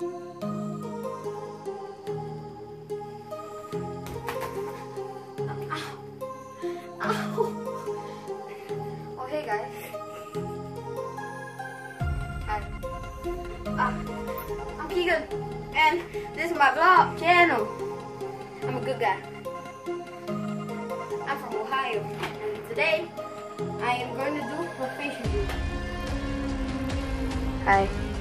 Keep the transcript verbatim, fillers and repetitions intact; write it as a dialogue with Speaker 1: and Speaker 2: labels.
Speaker 1: Oh, hey guys. Hi. Uh, I'm Keagan, and this is my vlog channel. I'm a good guy. I'm from Ohio, and today I am going to do a facial do. Hi.